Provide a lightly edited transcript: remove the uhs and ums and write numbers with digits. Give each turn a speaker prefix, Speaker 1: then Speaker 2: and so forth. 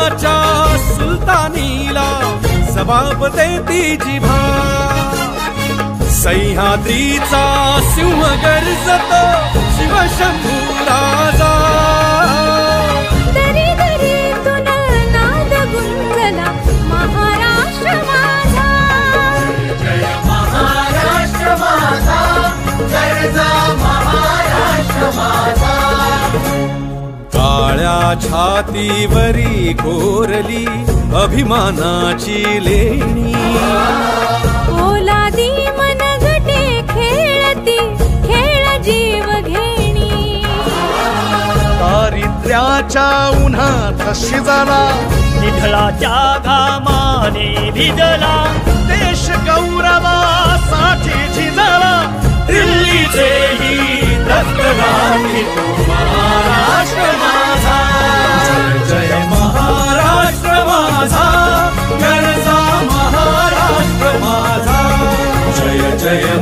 Speaker 1: मनाच्या सुलतानीला जबाब देती जिभा सह्याद्रीचा सिंह गर्जतो शिवशंभू राजा
Speaker 2: दरी दरीतून नाद गुंजला महाराष्ट्र माझा
Speaker 3: जय महाराष्ट्र माझा गर्जा महाराष्ट्र माझा
Speaker 1: काळ्या छातीवरी कोरली अभिमानाची लेणी
Speaker 2: ओलादी मनगटे खेळती खेळ जीव घेणी
Speaker 4: दारिद्र्याच्या उन्हात शिजला
Speaker 5: निधळाच्या घामाने भिजला
Speaker 4: देश गौरवासाठी झिजला
Speaker 1: दिल्लीचेही रक्तदानी तो महाराष्ट्र माझा जय जय महाराष्ट्र माझा गर्जा महाराष्ट्र माझा जय जय